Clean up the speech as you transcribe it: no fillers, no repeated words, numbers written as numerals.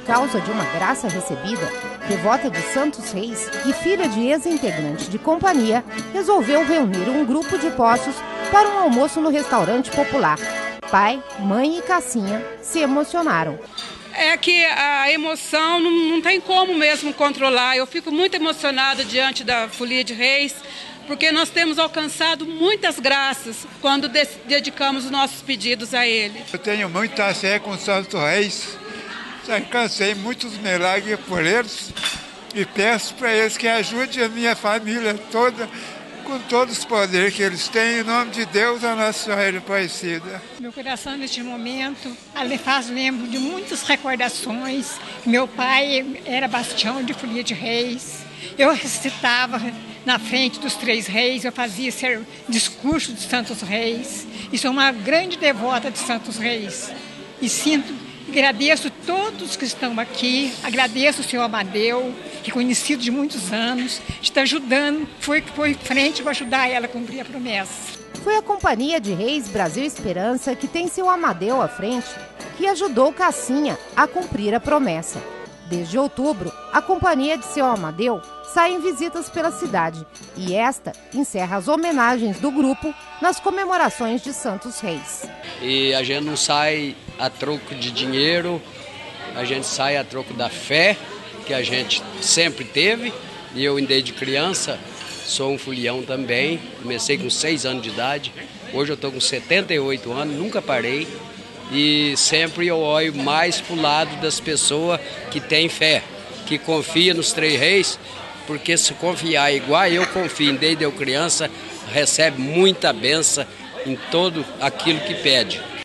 por causa de uma graça recebida, devota de Santos Reis e filha de ex-integrante de companhia, resolveu reunir um grupo de poços para um almoço no restaurante popular. Pai, mãe e Cassinha se emocionaram. É que a emoção não tem como mesmo controlar. Eu fico muito emocionada diante da Folia de Reis, porque nós temos alcançado muitas graças quando dedicamos os nossos pedidos a Ele. Eu tenho muita fé com os Santos Reis, já alcancei muitos milagres por eles e peço para eles que ajudem a minha família toda, com todos os poderes que eles têm, em nome de Deus, a Nossa Senhora Aparecida. Meu coração, neste momento, lembro de muitas recordações. Meu pai era bastião de Folia de Reis. Eu recitava na frente dos 3 reis, eu fazia discurso de Santos Reis. E sou uma grande devota de Santos Reis. E agradeço todos que estão aqui, agradeço o senhor Amadeu, que é conhecido de muitos anos, está ajudando, foi em frente para ajudar ela a cumprir a promessa. Foi a Companhia de Reis Brasil Esperança, que tem seu Amadeu à frente, que ajudou Cassinha a cumprir a promessa. Desde outubro, a companhia de seu Amadeu sai em visitas pela cidade e esta encerra as homenagens do grupo nas comemorações de Santos Reis. E a gente não sai a troco de dinheiro, a gente sai a troco da fé que a gente sempre teve. E eu, desde criança, sou um folião também, comecei com 6 anos de idade, hoje eu estou com 78 anos, nunca parei. E sempre eu olho mais para o lado das pessoas que têm fé, que confiam nos 3 reis, porque se confiar igual eu confio, desde eu criança, recebe muita bênção em todo aquilo que pede.